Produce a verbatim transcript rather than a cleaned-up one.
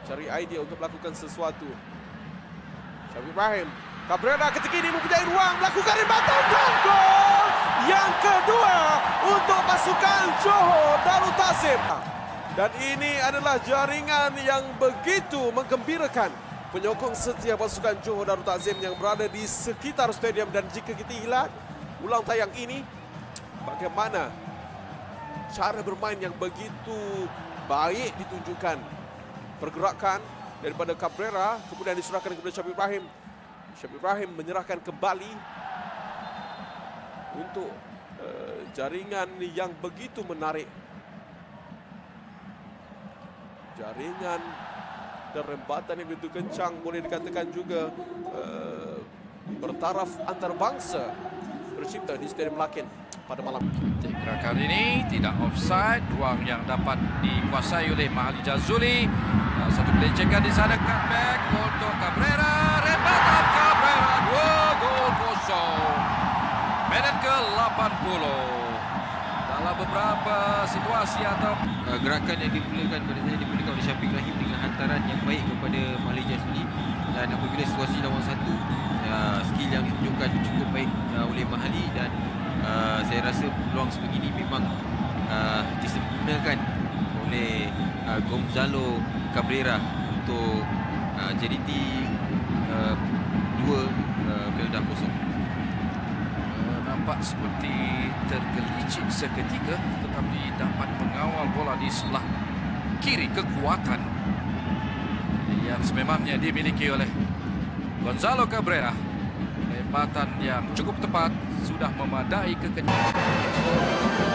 cari idea untuk melakukan sesuatu. Syafie Ibrahim, Cabrera ketika ini mempunyai ruang melakukan rembatan dan gol yang kedua untuk pasukan Johor Darul Ta'zim. Dan ini adalah jaringan yang begitu menggembirakan penyokong setia pasukan Johor Darul Ta'zim yang berada di sekitar stadium. Dan jika kita lihat ulang tayang ini, bagaimana cara bermain yang begitu baik ditunjukkan. Pergerakan daripada Cabrera kemudian diserahkan kepada Syafie Ibrahim. Syafie Ibrahim menyerahkan kembali untuk uh, jaringan yang begitu menarik. Jaringan dan rembatan yang begitu kencang, boleh dikatakan juga uh, bertaraf antarabangsa tercipta di Stadium Lakin pada malam. Gerakan ini tidak offside, ruang yang dapat dikuasai oleh Mahali Jazuli. Satu pelencekan di sana, cutback untuk Cabrera, rembatan Cabrera, dua gol kosong. Minit ke lapan puluh. Dalam beberapa situasi atau uh, gerakan yang dimulakan pada saya dimulakan oleh Syafie Ibrahim dengan hantaran yang baik kepada Mahali Jazuli, dan apabila situasi lawan satu, uh, skill yang ditunjukkan cukup baik uh, oleh Mahali, dan uh, saya rasa peluang sebegini memang uh, disempurnakan oleh uh, Gonzalo Cabrera untuk uh, J D T uh, dua, uh, Kedah kosong. uh, nampak seperti tergelicit seketika, tetapi dapat mengawal bola di sebelah kiri kekuatan yang sememangnya dimiliki oleh Gonzalo Cabrera. Rembatan yang cukup tepat sudah memadai kekenyangan.